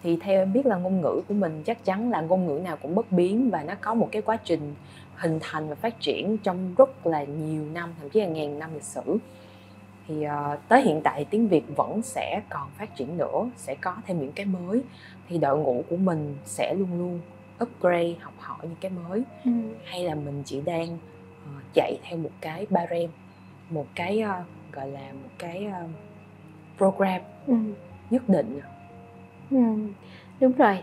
Thì theo em biết là ngôn ngữ của mình chắc chắn là ngôn ngữ nào cũng bất biến và nó có một cái quá trình hình thành và phát triển trong rất là nhiều năm, thậm chí là ngàn năm lịch sử. Thì tới hiện tại tiếng Việt vẫn sẽ còn phát triển nữa, sẽ có thêm những cái mới. Thì đội ngũ của mình sẽ luôn luôn upgrade, học hỏi những cái mới. Hay là mình chỉ đang chạy theo một cái barem, một cái gọi là một cái program nhất định? Đúng rồi.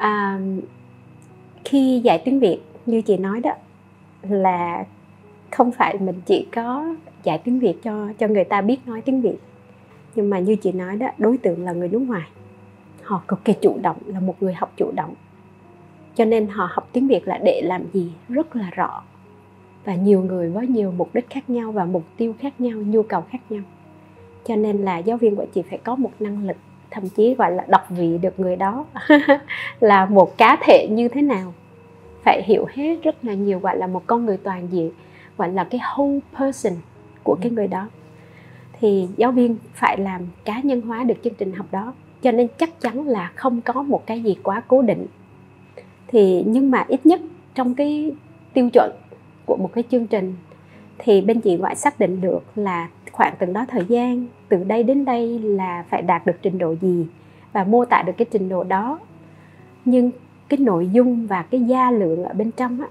Khi dạy tiếng Việt như chị nói đó, là không phải mình chỉ có dạy tiếng Việt cho người ta biết nói tiếng Việt, nhưng mà như chị nói đó, đối tượng là người nước ngoài, họ cực kỳ chủ động, là một người học chủ động, cho nên họ học tiếng Việt là để làm gì rất là rõ, và nhiều người với nhiều mục đích khác nhau và mục tiêu khác nhau, nhu cầu khác nhau, cho nên là giáo viên của chị phải có một năng lực, thậm chí gọi là đọc vị được người đó là một cá thể như thế nào, phải hiểu hết rất là nhiều, gọi là một con người toàn diện, gọi là cái whole person của cái người đó. Thì giáo viên phải làm cá nhân hóa được chương trình học đó, cho nên chắc chắn là không có một cái gì quá cố định. Thì nhưng mà ít nhất trong cái tiêu chuẩn của một cái chương trình thì bên chị phải xác định được là khoảng từng đó thời gian, từ đây đến đây là phải đạt được trình độ gì và mô tả được cái trình độ đó. Nhưng cái nội dung và cái gia lượng ở bên trong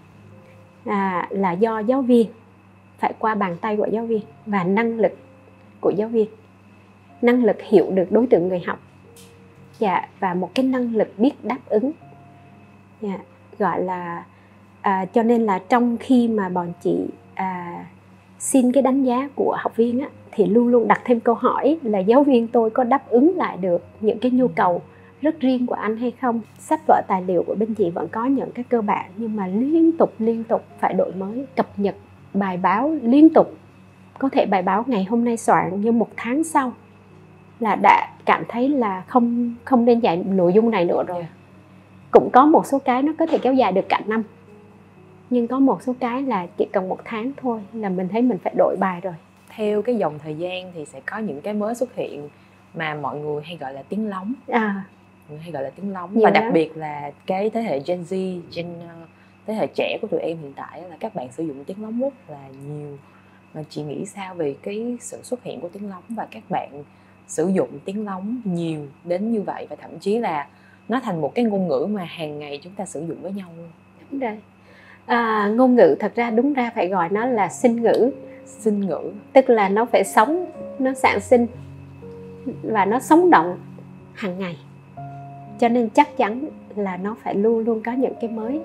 là do giáo viên, phải qua bàn tay của giáo viên và năng lực của giáo viên, năng lực hiểu được đối tượng người học, và một cái năng lực biết đáp ứng, gọi là cho nên là trong khi mà bọn chị xin cái đánh giá của học viên thì luôn luôn đặt thêm câu hỏi là giáo viên tôi có đáp ứng lại được những cái nhu cầu rất riêng của anh hay không. Sách vở tài liệu của bên chị vẫn có những cái cơ bản, nhưng mà liên tục phải đổi mới, cập nhật bài báo liên tục. Có thể bài báo ngày hôm nay soạn nhưng một tháng sau là đã cảm thấy là không nên dạy nội dung này nữa rồi. Cũng có một số cái nó có thể kéo dài được cả năm, nhưng có một số cái là chỉ cần một tháng thôi là mình thấy mình phải đổi bài rồi. Theo cái dòng thời gian thì sẽ có những cái mới xuất hiện mà mọi người hay gọi là tiếng lóng. Hay gọi là tiếng lóng. Và đặc biệt là cái thế hệ Gen Z, thế hệ trẻ của tụi em hiện tại là các bạn sử dụng tiếng lóng rất là nhiều. Mà chị nghĩ sao về cái sự xuất hiện của tiếng lóng và các bạn sử dụng tiếng lóng nhiều đến như vậy, và thậm chí là nó thành một cái ngôn ngữ mà hàng ngày chúng ta sử dụng với nhau luôn? Đúng rồi. Ngôn ngữ thật ra đúng ra phải gọi nó là sinh ngữ. Sinh ngữ tức là nó phải sống, nó sản sinh và nó sống động hàng ngày, cho nên chắc chắn là nó phải luôn luôn có những cái mới.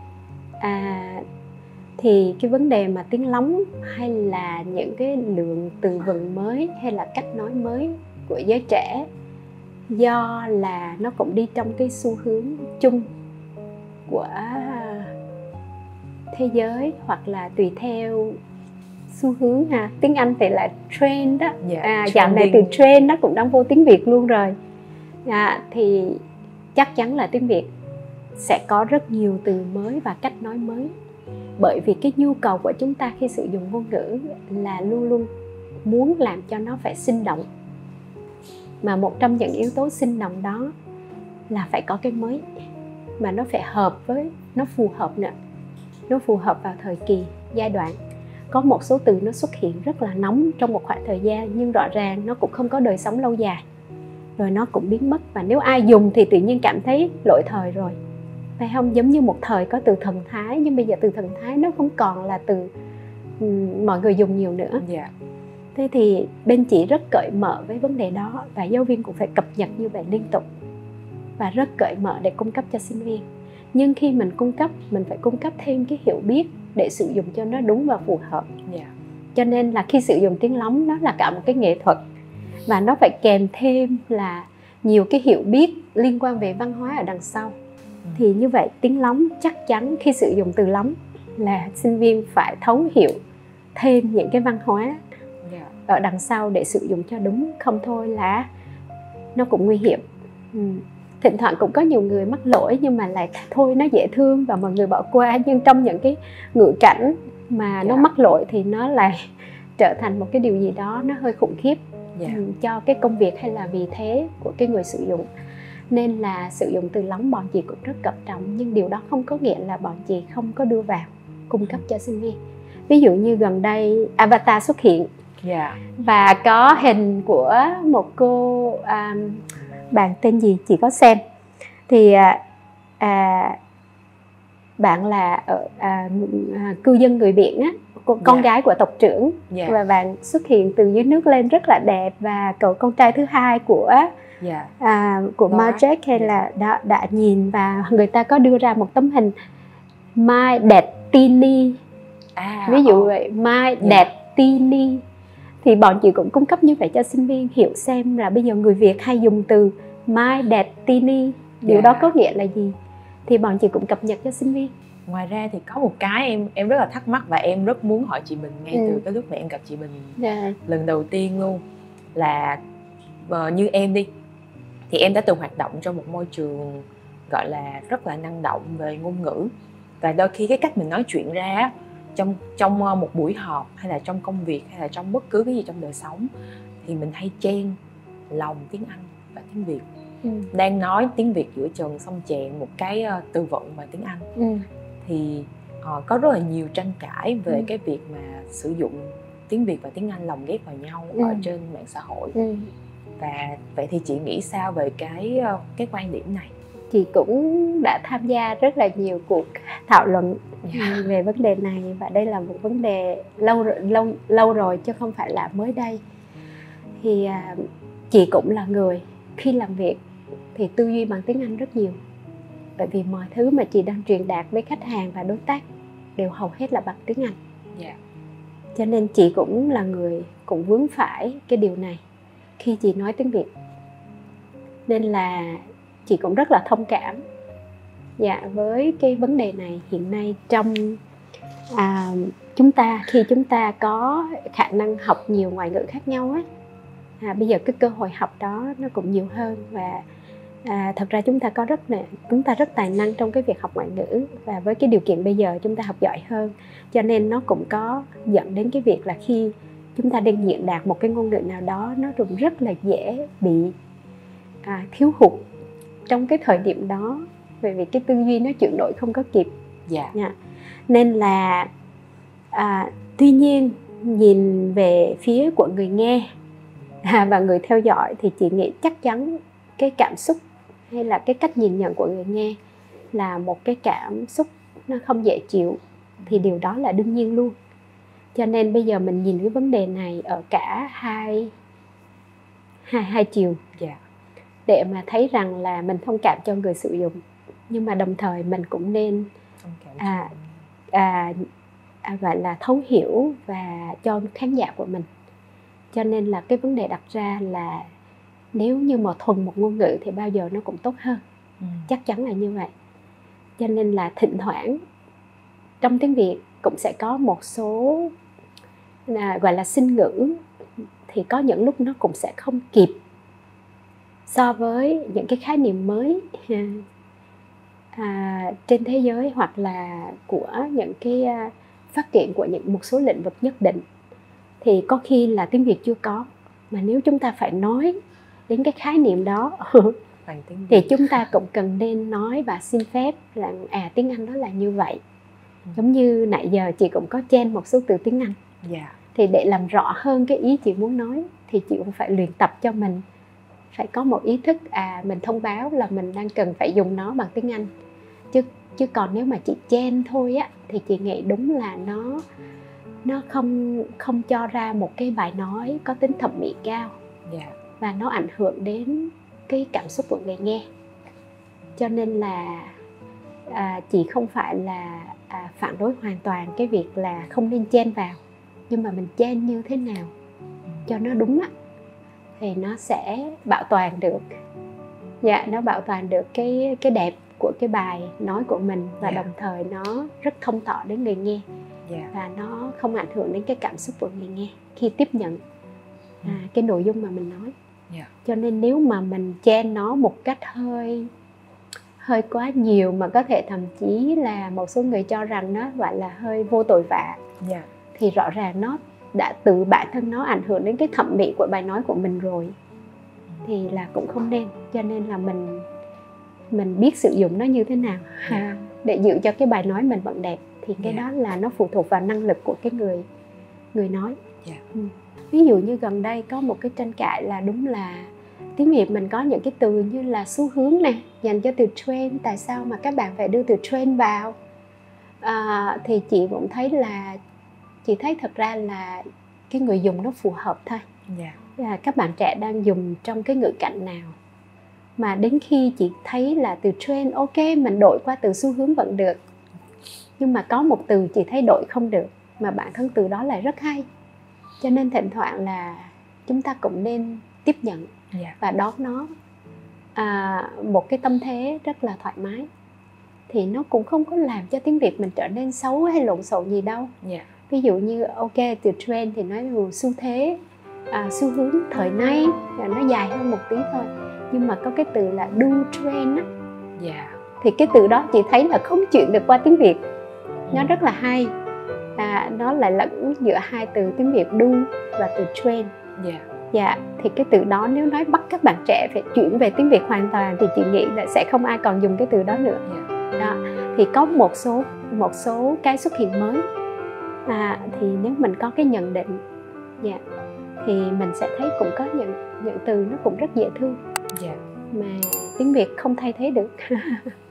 Thì cái vấn đề mà tiếng lóng hay là những cái lượng từ vựng mới hay là cách nói mới của giới trẻ, do là nó cũng đi trong cái xu hướng chung của thế giới, hoặc là tùy theo xu hướng tiếng Anh thì là trend đó. Dạo này từ trend nó cũng đang vô tiếng Việt luôn rồi. Thì chắc chắn là tiếng Việt sẽ có rất nhiều từ mới và cách nói mới, bởi vì cái nhu cầu của chúng ta khi sử dụng ngôn ngữ là luôn luôn muốn làm cho nó phải sinh động, mà một trong những yếu tố sinh động đó là phải có cái mới, mà nó phải hợp với, nó phù hợp nữa, nó phù hợp vào thời kỳ, giai đoạn. Có một số từ nó xuất hiện rất là nóng trong một khoảng thời gian, nhưng rõ ràng nó cũng không có đời sống lâu dài, rồi nó cũng biến mất. Và nếu ai dùng thì tự nhiên cảm thấy lỗi thời rồi, phải không? Giống như một thời có từ thần thái, nhưng bây giờ từ thần thái nó không còn là từ mọi người dùng nhiều nữa. Thế thì bên chị rất cởi mở với vấn đề đó, và giáo viên cũng phải cập nhật như vậy liên tục và rất cởi mở để cung cấp cho sinh viên. Nhưng khi mình cung cấp, mình phải cung cấp thêm cái hiểu biết để sử dụng cho nó đúng và phù hợp. Cho nên là khi sử dụng tiếng lóng, nó là cả một cái nghệ thuật, và nó phải kèm thêm là nhiều cái hiểu biết liên quan về văn hóa ở đằng sau. Thì như vậy tiếng lóng chắc chắn khi sử dụng từ lóng là sinh viên phải thấu hiểu thêm những cái văn hóa ở đằng sau để sử dụng cho đúng, không thôi là nó cũng nguy hiểm. Thỉnh thoảng cũng có nhiều người mắc lỗi, nhưng mà lại thôi nó dễ thương và mọi người bỏ qua. Nhưng trong những cái ngữ cảnh mà nó mắc lỗi thì nó lại trở thành một cái điều gì đó nó hơi khủng khiếp cho cái công việc hay là vị thế của cái người sử dụng. Nên là sử dụng từ lóng bọn chị cũng rất cẩn trọng. Nhưng điều đó không có nghĩa là bọn chị không có đưa vào cung cấp cho sinh viên. Ví dụ như gần đây avatar xuất hiện, và có hình của một cô, bạn tên gì chị có xem, thì bạn là cư dân người Việt á, con gái của tộc trưởng, và bạn xuất hiện từ dưới nước lên rất là đẹp. Và cậu con trai thứ hai của Majek hay là đã nhìn, và người ta có đưa ra một tấm hình My Destiny, ví dụ vậy, My Destiny. Thì bọn chị cũng cung cấp như vậy cho sinh viên hiểu xem là bây giờ người Việt hay dùng từ My Destiny, điều đó có nghĩa là gì, thì bọn chị cũng cập nhật cho sinh viên. Ngoài ra thì có một cái em rất là thắc mắc và em rất muốn hỏi chị Bình ngay từ cái lúc mà em gặp chị Bình lần đầu tiên luôn, là như em đi thì em đã từng hoạt động trong một môi trường gọi là rất là năng động về ngôn ngữ, và đôi khi cái cách mình nói chuyện ra trong một buổi họp hay là trong công việc hay là trong bất cứ cái gì trong đời sống thì mình hay chen lòng tiếng Anh và tiếng Việt. Đang nói tiếng Việt giữa chừng xong chèn một cái từ vựng bằng tiếng Anh. Thì có rất là nhiều tranh cãi về cái việc mà sử dụng tiếng Việt và tiếng Anh lồng ghép vào nhau ở trên mạng xã hội. Và vậy thì chị nghĩ sao về cái quan điểm này? Chị cũng đã tham gia rất là nhiều cuộc thảo luận về vấn đề này, và đây là một vấn đề lâu rồi chứ không phải là mới đây. Thì chị cũng là người khi làm việc thì tư duy bằng tiếng Anh rất nhiều, bởi vì mọi thứ mà chị đang truyền đạt với khách hàng và đối tác đều hầu hết là bằng tiếng Anh. Cho nên chị cũng là người cũng vướng phải cái điều này khi chị nói tiếng Việt, nên là chị cũng rất là thông cảm với cái vấn đề này. Hiện nay trong khi chúng ta có khả năng học nhiều ngoại ngữ khác nhau ấy, bây giờ cái cơ hội học đó nó cũng nhiều hơn, và thật ra chúng ta rất tài năng trong cái việc học ngoại ngữ, và với cái điều kiện bây giờ chúng ta học giỏi hơn, cho nên nó cũng có dẫn đến cái việc là khi chúng ta đang diễn đạt một cái ngôn ngữ nào đó, nó cũng rất là dễ bị thiếu hụt trong cái thời điểm đó, bởi vì cái tư duy nó chuyển đổi không có kịp. Nên là tuy nhiên nhìn về phía của người nghe và người theo dõi thì chị nghĩ chắc chắn cái cảm xúc hay là cái cách nhìn nhận của người nghe là một cái cảm xúc nó không dễ chịu, thì điều đó là đương nhiên luôn. Cho nên bây giờ mình nhìn cái vấn đề này ở cả hai chiều, để mà thấy rằng là mình thông cảm cho người sử dụng, nhưng mà đồng thời mình cũng nên gọi là thấu hiểu và cho khán giả của mình. Cho nên là cái vấn đề đặt ra là nếu như mà thuần một ngôn ngữ thì bao giờ nó cũng tốt hơn. Chắc chắn là như vậy. Cho nên là thỉnh thoảng trong tiếng Việt cũng sẽ có một số gọi là sinh ngữ, thì có những lúc nó cũng sẽ không kịp so với những cái khái niệm mới trên thế giới, hoặc là của những cái phát triển của một số lĩnh vực nhất định. Thì có khi là tiếng Việt chưa có, mà nếu chúng ta phải nói đến cái khái niệm đó thì chúng ta cũng cần nên nói và xin phép rằng tiếng Anh đó là như vậy. Giống như nãy giờ chị cũng có chen một số từ tiếng Anh. Thì để làm rõ hơn cái ý chị muốn nói thì chị cũng phải luyện tập cho mình, phải có một ý thức mình thông báo là mình đang cần phải dùng nó bằng tiếng Anh. Chứ còn nếu mà chị chen thôi á thì chị nghĩ đúng là nó không cho ra một cái bài nói có tính thẩm mỹ cao, và nó ảnh hưởng đến cái cảm xúc của người nghe. Cho nên là chị không phải là phản đối hoàn toàn cái việc là không nên chen vào, nhưng mà mình chen như thế nào cho nó đúng á, thì nó sẽ bảo toàn được nó bảo toàn được cái đẹp của cái bài nói của mình, và đồng thời nó rất thông tỏ đến người nghe, và nó không ảnh hưởng đến cái cảm xúc của người nghe khi tiếp nhận cái nội dung mà mình nói. Cho nên nếu mà mình chen nó một cách hơi quá nhiều, mà có thể thậm chí là một số người cho rằng nó gọi là hơi vô tội vạ, thì rõ ràng nó đã tự bản thân nó ảnh hưởng đến cái thẩm mỹ của bài nói của mình rồi, thì là cũng không nên. Cho nên là mình mình biết sử dụng nó như thế nào để giữ cho cái bài nói mình vẫn đẹp, thì cái đó là nó phụ thuộc vào năng lực của cái người nói. Ví dụ như gần đây có một cái tranh cãi là đúng là tiếng Việt mình có những cái từ như là xu hướng này dành cho từ trend, tại sao mà các bạn phải đưa từ trend vào? Thì chị cũng thấy là thật ra là cái người dùng nó phù hợp thôi. Các bạn trẻ đang dùng trong cái ngữ cảnh nào, mà đến khi chị thấy là từ trend ok, mình đổi qua từ xu hướng vẫn được, nhưng mà có một từ chị thấy đổi không được, mà bản thân từ đó lại rất hay, cho nên thỉnh thoảng là chúng ta cũng nên tiếp nhận và đón nó một cái tâm thế rất là thoải mái, thì nó cũng không có làm cho tiếng Việt mình trở nên xấu hay lộn xộn gì đâu. Ví dụ như ok, từ trend thì nói là xu thế, xu hướng thời nay, nó dài hơn một tí thôi, nhưng mà có cái từ là do trend á, thì cái từ đó chị thấy là không chuyển được qua tiếng Việt. Nó rất là hay, nó lại lẫn giữa hai từ tiếng Việt do và từ trend. Thì cái từ đó nếu nói bắt các bạn trẻ phải chuyển về tiếng Việt hoàn toàn thì chị nghĩ là sẽ không ai còn dùng cái từ đó nữa. Thì có một số cái xuất hiện mới, thì nếu mình có cái nhận định thì mình sẽ thấy cũng có những từ nó cũng rất dễ thương mà tiếng Việt không thay thế được.